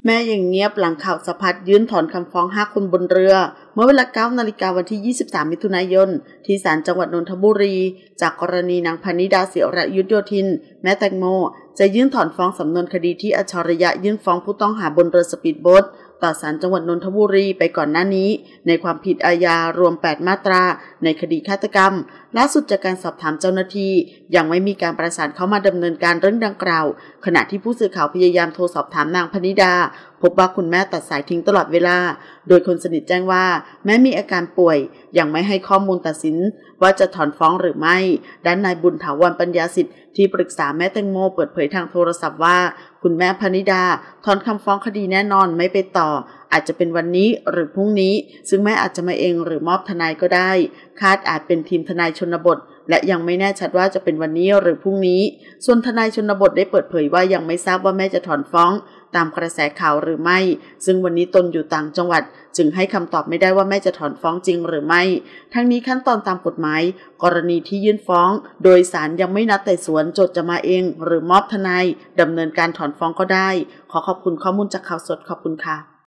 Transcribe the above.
แม่ยังเงียบหลังข่าวสะพัดยื่นถอนคำฟ้อง5 คนบนเรือเมื่อเวลา 9 นาฬิกาวันที่ 23 มิถุนายนที่ศาลจังหวัดนนทบุรีจากกรณีนางพนิดา ศิระยุทธโยธินแม่แตงโมจะยื่นถอนฟ้องสำนวนคดีที่อัจฉริยะยื่นฟ้องผู้ต้องหาบนเรือสปีดโบ๊ทต่อศาลจังหวัดนนทบุรีไปก่อนหน้านี้ในความผิดอาญารวม 8 มาตราในคดีฆาตกรรมล่าสุดจากการสอบถามเจ้าหน้าที่ยังไม่มีการประสานเข้ามาดำเนินการเรื่องดังกล่าวขณะที่ผู้สื่อข่าวพยายามโทรสอบถามนางพนิดาพบว่าคุณแม่ตัดสายทิ้งตลอดเวลาโดยคนสนิทแจ้งว่าแม้มีอาการป่วยยังไม่ให้ข้อมูลตัดสินว่าจะถอนฟ้องหรือไม่ด้านนายบุญถาวรปัญญาสิทธิ์ที่ปรึกษาแม่แตงโมเปิดเผยทางโทรศัพท์ว่าคุณแม่พนิดาถอนคำฟ้องคดีแน่นอนไม่ไปต่ออาจจะเป็นวันนี้หรือพรุ่งนี้ซึ่งแม่อาจจะมาเองหรือมอบทนายก็ได้คาดอาจเป็นทีมทนายชนบทและยังไม่แน่ชัดว่าจะเป็นวันนี้หรือพรุ่งนี้ส่วนทนายชนบทได้เปิดเผยว่ายังไม่ทราบว่าแม่จะถอนฟ้องตามกระแสข่าวหรือไม่ซึ่งวันนี้ตนอยู่ต่างจังหวัดจึงให้คำตอบไม่ได้ว่าแม่จะถอนฟ้องจริงหรือไม่ทั้งนี้ขั้นตอนตามกฎหมายกรณีที่ยื่นฟ้องโดยศาลยังไม่นัดไต่สวนโจทก์จะมาเองหรือมอบทนายดำเนินการถอนฟ้องก็ได้ขอขอบคุณข้อมูลจากข่าวสดขอบคุณค่ะ